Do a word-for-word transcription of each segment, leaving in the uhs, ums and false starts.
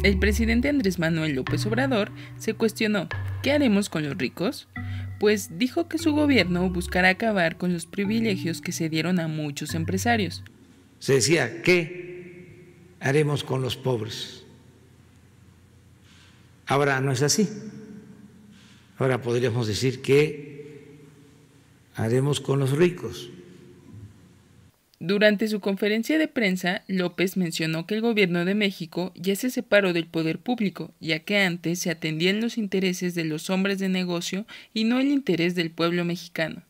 El presidente Andrés Manuel López Obrador se cuestionó ¿qué haremos con los ricos? Pues dijo que su gobierno buscará acabar con los privilegios que se dieron a muchos empresarios. Se decía, ¿qué haremos con los pobres? Ahora no es así. Ahora podríamos decir ¿qué haremos con los ricos? Durante su conferencia de prensa, López mencionó que el gobierno de México ya se separó del poder público, ya que antes se atendían los intereses de los hombres de negocio y no el interés del pueblo mexicano.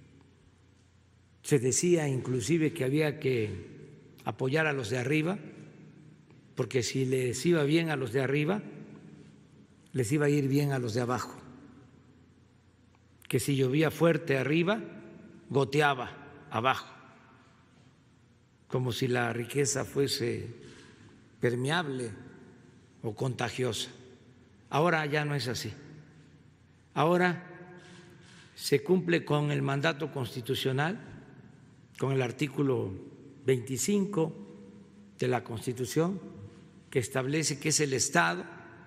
Se decía inclusive que había que apoyar a los de arriba, porque si les iba bien a los de arriba, les iba a ir bien a los de abajo. Que si llovía fuerte arriba, goteaba abajo, como si la riqueza fuese permeable o contagiosa. Ahora ya no es así. Ahora se cumple con el mandato constitucional, con el artículo veinticinco de la Constitución, que establece que es el Estado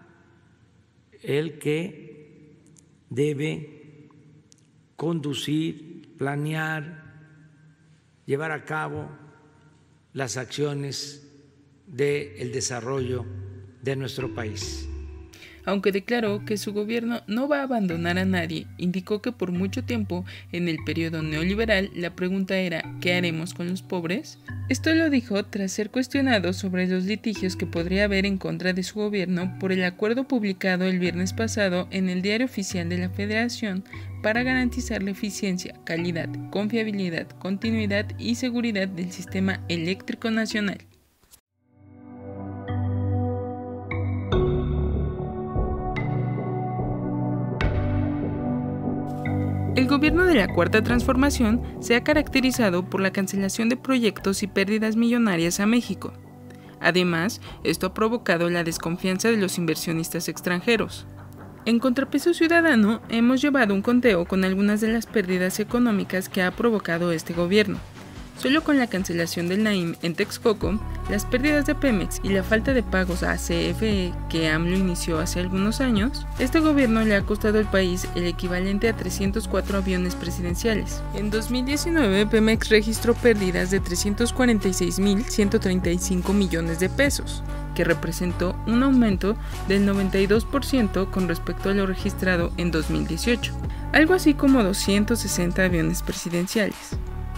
el que debe conducir, planear, llevar a cabo las acciones del desarrollo de nuestro país. Aunque declaró que su gobierno no va a abandonar a nadie, indicó que por mucho tiempo en el periodo neoliberal la pregunta era ¿qué haremos con los pobres? Esto lo dijo tras ser cuestionado sobre los litigios que podría haber en contra de su gobierno por el acuerdo publicado el viernes pasado en el Diario Oficial de la Federación para garantizar la eficiencia, calidad, confiabilidad, continuidad y seguridad del sistema eléctrico nacional. El gobierno de la Cuarta Transformación se ha caracterizado por la cancelación de proyectos y pérdidas millonarias a México. Además, esto ha provocado la desconfianza de los inversionistas extranjeros. En Contrapeso Ciudadano hemos llevado un conteo con algunas de las pérdidas económicas que ha provocado este gobierno. Solo con la cancelación del Naim en Texcoco, las pérdidas de Pemex y la falta de pagos a C F E que AMLO inició hace algunos años, este gobierno le ha costado al país el equivalente a trescientos cuatro aviones presidenciales. En dos mil diecinueve, Pemex registró pérdidas de trescientos cuarenta y seis mil ciento treinta y cinco millones de pesos, que representó un aumento del noventa y dos por ciento con respecto a lo registrado en dos mil dieciocho, algo así como doscientos sesenta aviones presidenciales.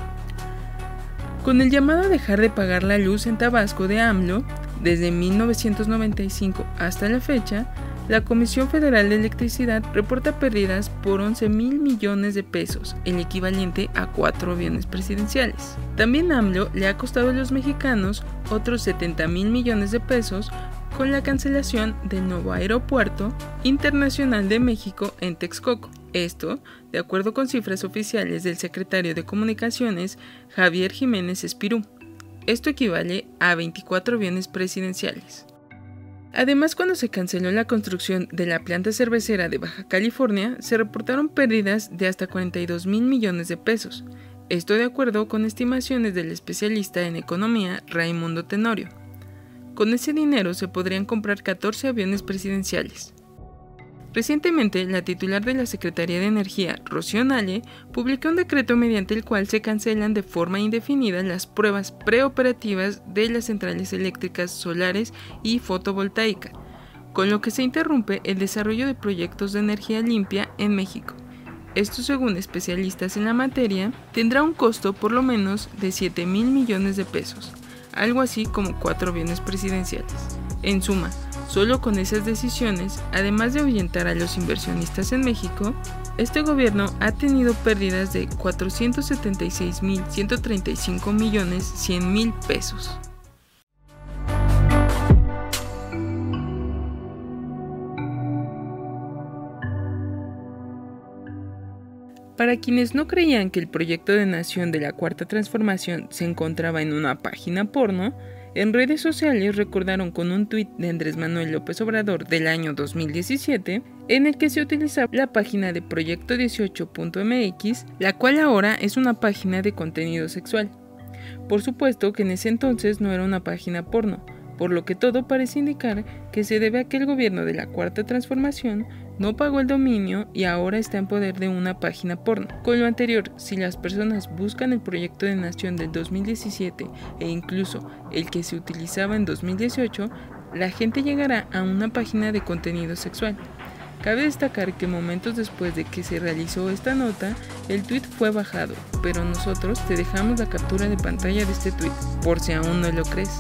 Con el llamado a dejar de pagar la luz en Tabasco de AMLO, desde mil novecientos noventa y cinco hasta la fecha, la Comisión Federal de Electricidad reporta pérdidas por once mil millones de pesos, el equivalente a cuatro aviones presidenciales. También AMLO le ha costado a los mexicanos otros setenta mil millones de pesos con la cancelación del nuevo aeropuerto internacional de México en Texcoco. Esto, de acuerdo con cifras oficiales del secretario de Comunicaciones, Javier Jiménez Espirú. Esto equivale a veinticuatro aviones presidenciales. Además, cuando se canceló la construcción de la planta cervecera de Baja California, se reportaron pérdidas de hasta cuarenta y dos mil millones de pesos. Esto de acuerdo con estimaciones del especialista en economía Raimundo Tenorio. Con ese dinero se podrían comprar catorce aviones presidenciales. Recientemente, la titular de la Secretaría de Energía, Rocío Nale, publicó un decreto mediante el cual se cancelan de forma indefinida las pruebas preoperativas de las centrales eléctricas solares y fotovoltaicas, con lo que se interrumpe el desarrollo de proyectos de energía limpia en México. Esto, según especialistas en la materia, tendrá un costo por lo menos de siete mil millones de pesos, algo así como cuatro aviones presidenciales. En suma, solo con esas decisiones, además de ahuyentar a los inversionistas en México, este gobierno ha tenido pérdidas de cuatrocientos setenta y seis mil ciento treinta y cinco millones cien mil pesos. Para quienes no creían que el proyecto de nación de la Cuarta Transformación se encontraba en una página porno, en redes sociales recordaron con un tuit de Andrés Manuel López Obrador del año dos mil diecisiete, en el que se utilizaba la página de proyecto dieciocho punto m x, la cual ahora es una página de contenido sexual. Por supuesto que en ese entonces no era una página porno, por lo que todo parece indicar que se debe a que el gobierno de la Cuarta Transformación no pagó el dominio y ahora está en poder de una página porno. Con lo anterior, si las personas buscan el proyecto de nación del dos mil diecisiete e incluso el que se utilizaba en dos mil dieciocho, la gente llegará a una página de contenido sexual. Cabe destacar que momentos después de que se realizó esta nota, el tweet fue bajado, pero nosotros te dejamos la captura de pantalla de este tweet, por si aún no lo crees.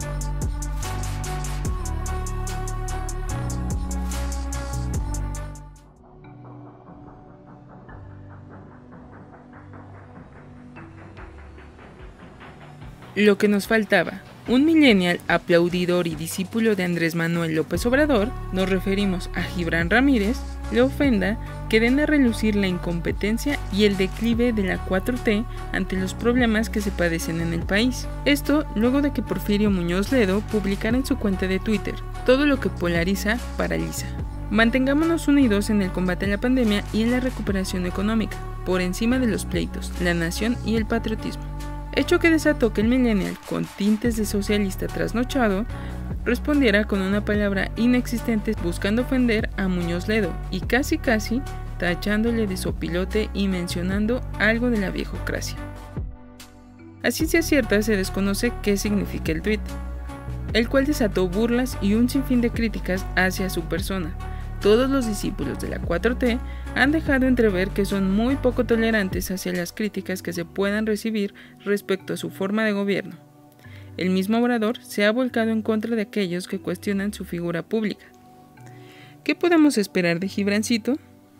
Lo que nos faltaba. Un millennial aplaudidor y discípulo de Andrés Manuel López Obrador, nos referimos a Gibran Ramírez, le ofenda que den a relucir la incompetencia y el declive de la cuatro T ante los problemas que se padecen en el país. Esto luego de que Porfirio Muñoz Ledo publicara en su cuenta de Twitter: todo lo que polariza, paraliza. Mantengámonos unidos en el combate a la pandemia y en la recuperación económica, por encima de los pleitos, la nación y el patriotismo. Hecho que desató que el millennial, con tintes de socialista trasnochado, respondiera con una palabra inexistente buscando ofender a Muñoz Ledo y casi casi tachándole de sopilote y mencionando algo de la viejocracia. A ciencia cierta se desconoce qué significa el tuit, el cual desató burlas y un sinfín de críticas hacia su persona. Todos los discípulos de la cuatro T han dejado entrever que son muy poco tolerantes hacia las críticas que se puedan recibir respecto a su forma de gobierno. El mismo Obrador se ha volcado en contra de aquellos que cuestionan su figura pública. ¿Qué podemos esperar de Gibrancito?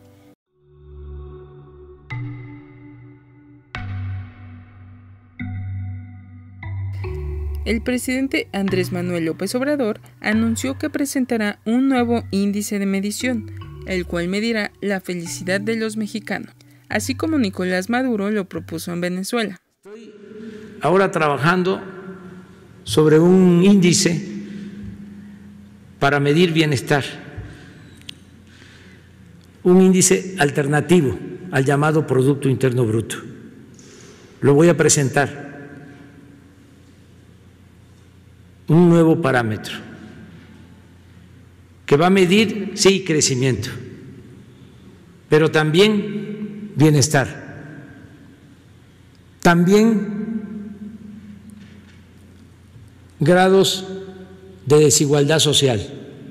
El presidente Andrés Manuel López Obrador anunció que presentará un nuevo índice de medición, el cual medirá la felicidad de los mexicanos, así como Nicolás Maduro lo propuso en Venezuela. Estoy ahora trabajando sobre un índice para medir bienestar, un índice alternativo al llamado Producto Interno Bruto. Lo voy a presentar. Un nuevo parámetro que va a medir, sí, crecimiento, pero también bienestar, también grados de desigualdad social.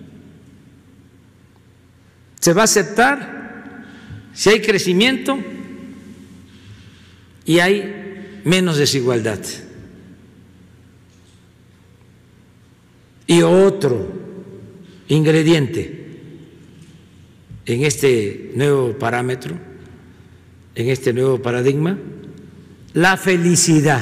Se va a aceptar si hay crecimiento y hay menos desigualdad. Y otro ingrediente en este nuevo parámetro, en este nuevo paradigma, la felicidad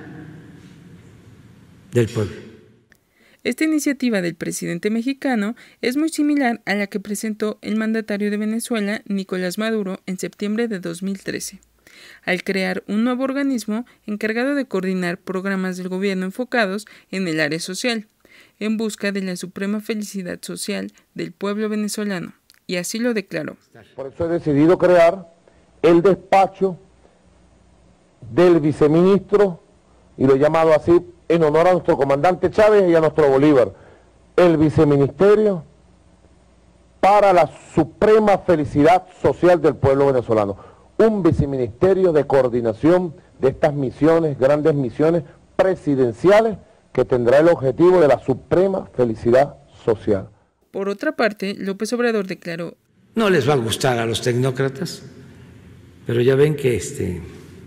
del pueblo. Esta iniciativa del presidente mexicano es muy similar a la que presentó el mandatario de Venezuela, Nicolás Maduro, en septiembre de dos mil trece, al crear un nuevo organismo encargado de coordinar programas del gobierno enfocados en el área social, en busca de la suprema felicidad social del pueblo venezolano, y así lo declaró. Por eso he decidido crear el despacho del viceministro, y lo he llamado así en honor a nuestro comandante Chávez y a nuestro Bolívar, el viceministerio para la suprema felicidad social del pueblo venezolano, un viceministerio de coordinación de estas misiones, grandes misiones presidenciales, que tendrá el objetivo de la suprema felicidad social. Por otra parte, López Obrador declaró: no les va a gustar a los tecnócratas, pero ya ven que este,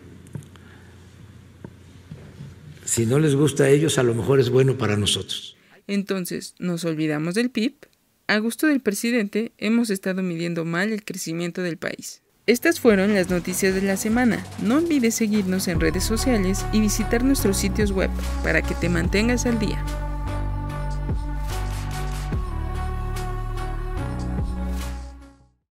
si no les gusta a ellos, a lo mejor es bueno para nosotros. Entonces, ¿nos olvidamos del P I B? A gusto del presidente, hemos estado midiendo mal el crecimiento del país. Estas fueron las noticias de la semana. No olvides seguirnos en redes sociales y visitar nuestros sitios web para que te mantengas al día.